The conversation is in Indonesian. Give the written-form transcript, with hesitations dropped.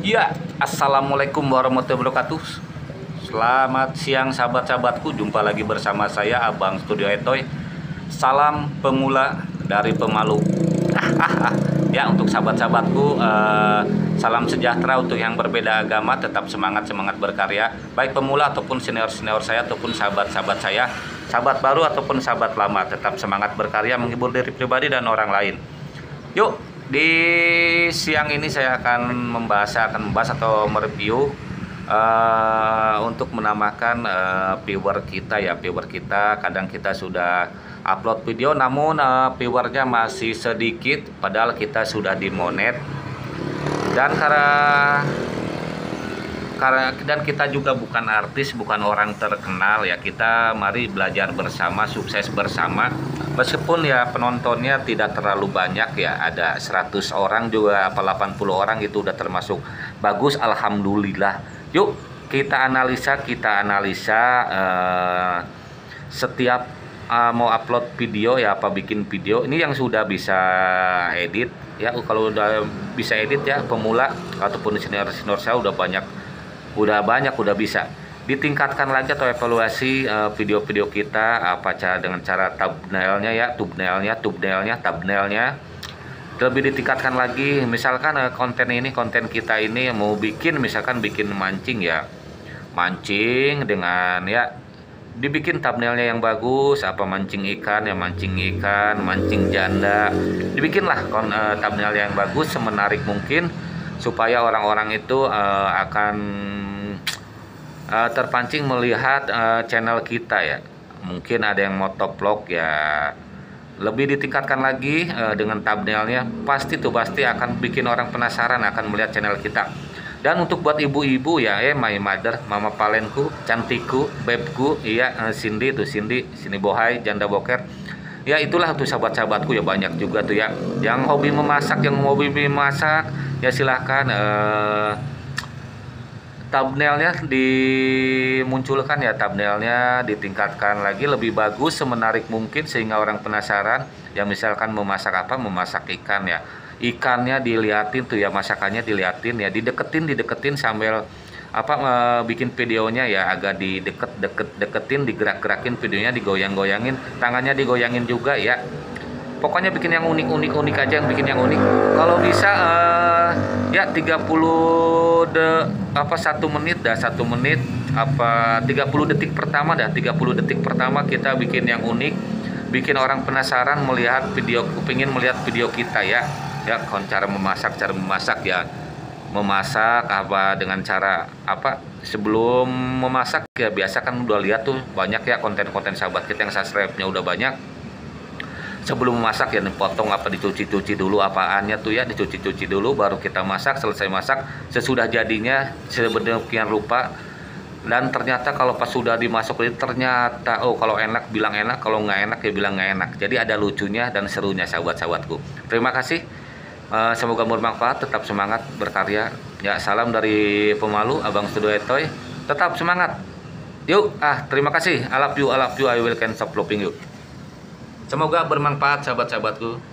Iya, assalamualaikum warahmatullahi wabarakatuh. Selamat siang sahabat-sahabatku, jumpa lagi bersama saya Abang Studio Etoy. Salam pemula dari Pemalu. Ya, untuk sahabat-sahabatku, salam sejahtera untuk yang berbeda agama, tetap semangat berkarya. Baik pemula ataupun senior-senior saya ataupun sahabat-sahabat saya, sahabat baru ataupun sahabat lama, tetap semangat berkarya menghibur diri pribadi dan orang lain. Yuk, di siang ini saya akan membahas atau mereview untuk menambahkan viewer kita ya. Viewer kita kadang kita sudah upload video namun viewernya masih sedikit padahal kita sudah dimonet, dan dan kita juga bukan artis, bukan orang terkenal ya. Kita mari belajar bersama, sukses bersama. Meskipun ya penontonnya tidak terlalu banyak ya, ada 100 orang juga apa 80 orang, itu udah termasuk bagus, alhamdulillah. Yuk kita analisa setiap mau upload video ya, apa bikin video ini yang sudah bisa edit ya. Kalau udah bisa edit ya, pemula ataupun senior saya udah bisa ditingkatkan lagi atau evaluasi video-video kita, apa dengan cara thumbnailnya ya, thumbnailnya lebih ditingkatkan lagi. Misalkan konten kita ini mau bikin, misalkan bikin mancing ya, mancing dengan ya dibikin thumbnailnya yang bagus, apa mancing ikan, mancing janda, dibikinlah thumbnail yang bagus semenarik mungkin supaya orang-orang itu akan terpancing melihat channel kita ya. Mungkin ada yang motovlog ya, lebih ditingkatkan lagi dengan thumbnailnya, pasti akan bikin orang penasaran akan melihat channel kita. Dan untuk buat ibu-ibu ya, my mother, mama palenku, cantikku, bebku, iya, Cindy bohai, janda boker. Ya itulah tuh sahabat-sahabatku ya, banyak juga tuh ya yang hobi memasak, ya silahkan thumbnailnya dimunculkan ya, thumbnailnya ditingkatkan lagi lebih bagus semenarik mungkin sehingga orang penasaran ya. Misalkan memasak ikan ya, ikannya diliatin tuh ya, masakannya diliatin ya, dideketin sambil bikin videonya ya, agak deketin, digerak-gerakin videonya, digoyang-goyangin, tangannya digoyangin juga ya. Pokoknya bikin yang unik aja, yang bikin yang unik. Kalau bisa ya 1 menit dah, 1 menit apa 30 detik pertama kita bikin yang unik, bikin orang penasaran pengen melihat video kita ya. Ya, cara memasak ya. Memasak apa dengan cara apa, sebelum memasak ya biasa kan udah lihat tuh banyak ya konten-konten sahabat kita yang subscribe-nya udah banyak. Sebelum memasak ya dipotong, apa dicuci dulu apaannya tuh ya, dicuci dulu baru kita masak. Selesai masak, sesudah jadinya sedemikian rupa. Dan ternyata kalau pas sudah dimasuk itu ternyata kalau enak bilang enak, kalau nggak enak ya bilang nggak enak. Jadi ada lucunya dan serunya sahabat-sahabatku. Terima kasih, semoga bermanfaat, tetap semangat berkarya ya. Salam dari Pemalu, Abang Studio Etoy, tetap semangat. Yuk, terima kasih, I love you, I will can't stop loving you. Semoga bermanfaat sahabat-sahabatku.